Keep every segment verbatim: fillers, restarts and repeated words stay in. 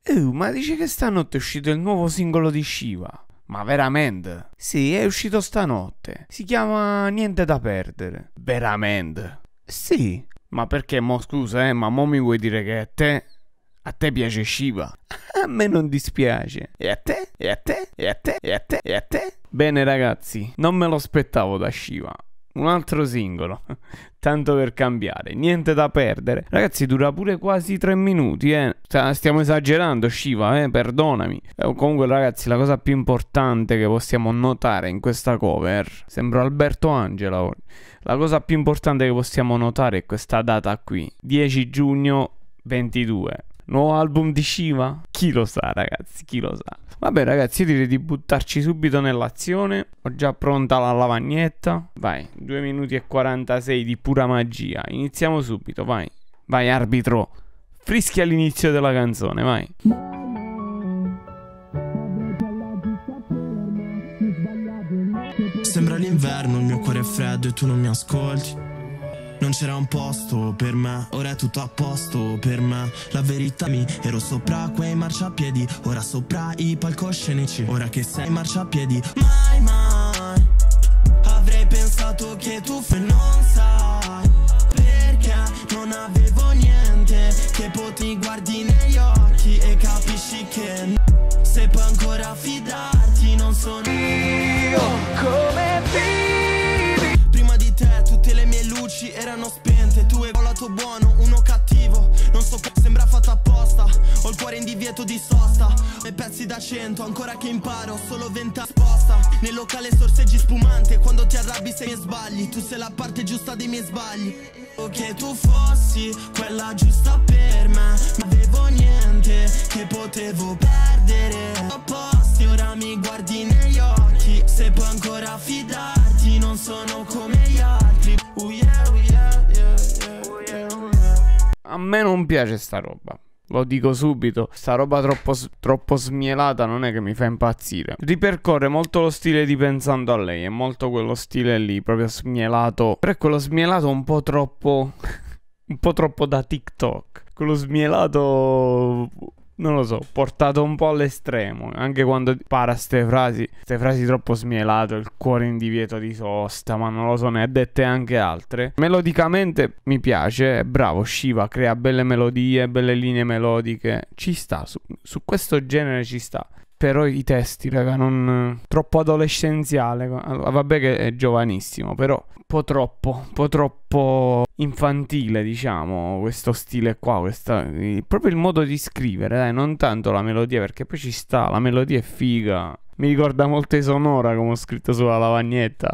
Uh, ma dice che stanotte è uscito il nuovo singolo di Shiva. Ma veramente? Sì, è uscito stanotte. Si chiama Niente da perdere. Veramente? Sì. Ma perché, mo scusa, eh, ma mo mi vuoi dire che a te... A te piace Shiva? A me non dispiace. E a te? E a te? E a te? E a te? E a te? Bene ragazzi, non me lo aspettavo da Shiva. Un altro singolo. Tanto per cambiare. Niente da perdere. Ragazzi, dura pure quasi tre minuti, eh. Stiamo esagerando, Shiva, eh. Perdonami. Eh, comunque, ragazzi, la cosa più importante che possiamo notare in questa cover... Sembra Alberto Angela. La cosa più importante che possiamo notare è questa data qui. dieci giugno ventidue. Nuovo album di Shiva? Chi lo sa, ragazzi, chi lo sa. Vabbè, ragazzi, io direi di buttarci subito nell'azione. Ho già pronta la lavagnetta. Vai, due minuti e quarantasei di pura magia. Iniziamo subito, vai. Vai, arbitro. Fischia all'inizio della canzone, vai. Sembra l'inverno, il mio cuore è freddo e tu non mi ascolti. Non c'era un posto per me, ora è tutto a posto per me. La verità mi ero sopra quei marciapiedi, ora sopra i palcoscenici. Ora che sei in marciapiedi, mai mai avrei pensato che tu fe non sai perché non avevo niente, che poi ti guardi negli occhi e capisci che se puoi ancora fidarti non sono io come vivi. Prima di te tutte le mie luci erano spente, tu hai un lato buono, uno cattivo, non so che sembra fatto apposta, ho il cuore in divieto di sosta, e pezzi da cento, ancora che imparo, solo vent'anni sposta, nel locale sorseggi spumante, quando ti arrabbi sei e sbagli, tu sei la parte giusta dei miei sbagli, o che tu fossi quella giusta per me, non avevo niente che potevo perdere, opposti, ora mi guardi negli occhi, se puoi ancora fidarti, non sono come gli altri. Oh yeah, oh yeah, yeah, yeah, yeah, oh yeah. A me non piace sta roba. Lo dico subito, sta roba troppo, troppo smielata non è che mi fa impazzire. Ripercorre molto lo stile di Pensando a lei, è molto quello stile lì, proprio smielato. Però è quello smielato un po' troppo, un po' troppo da TikTok. Quello smielato... non lo so, portato un po' all'estremo. Anche quando para ste frasi, ste frasi troppo smielato, il cuore in divieto di sosta, ma non lo so, ne ha dette anche altre. Melodicamente mi piace, è bravo Shiva, crea belle melodie, belle linee melodiche. Ci sta, su, su questo genere ci sta. Però i testi, raga, non... troppo adolescenziale. Vabbè che è giovanissimo, però un po' troppo, un po' troppo infantile, diciamo, questo stile qua, questa... proprio il modo di scrivere, dai, non tanto la melodia, perché poi ci sta, la melodia è figa. Mi ricorda molto i Sonora, come ho scritto sulla lavagnetta.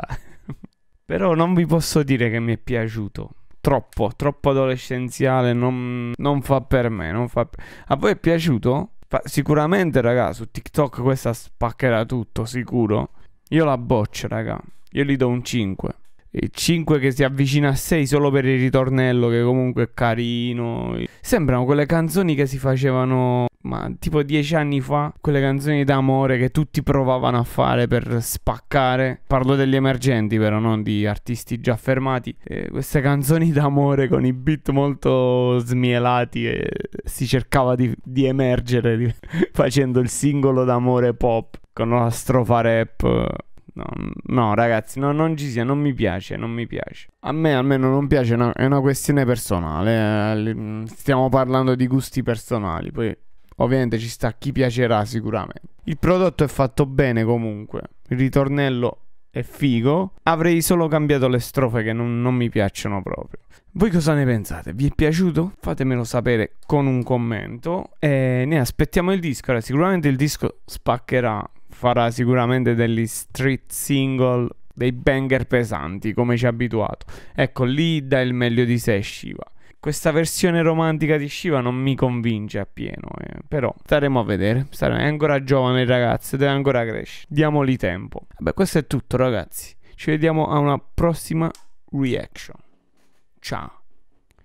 Però non vi posso dire che mi è piaciuto. Troppo, troppo adolescenziale, non, non fa per me, non fa per... A voi è piaciuto? Sicuramente, raga, su TikTok questa spaccherà tutto, sicuro. Io la boccio, raga. Io gli do un cinque. Il cinque che si avvicina a sei solo per il ritornello, che comunque è carino. Sembrano quelle canzoni che si facevano, ma tipo dieci anni fa. Quelle canzoni d'amore che tutti provavano a fare per spaccare. Parlo degli emergenti, però, non di artisti già affermati. E queste canzoni d'amore con i beat molto smielati, e si cercava di, di emergere di, facendo il singolo d'amore pop con la strofa rap. No, no ragazzi, no, non ci sia, non mi piace, non mi piace. A me almeno non piace, no, è una questione personale, eh, stiamo parlando di gusti personali, poi ovviamente ci sta chi piacerà sicuramente. Il prodotto è fatto bene comunque, il ritornello è figo, avrei solo cambiato le strofe che non, non mi piacciono proprio. Voi cosa ne pensate? Vi è piaciuto? Fatemelo sapere con un commento e ne aspettiamo il disco. Allora, sicuramente il disco spaccherà, farà sicuramente degli street single, dei banger pesanti come ci ha abituato. Ecco, lì dà il meglio di sé Shiva. Questa versione romantica di Shiva non mi convince appieno, eh. Però staremo a vedere. Staremo... È ancora giovane il ragazzo, deve ancora crescere. Diamogli tempo. Vabbè, questo è tutto ragazzi. Ci vediamo a una prossima reaction. Ciao.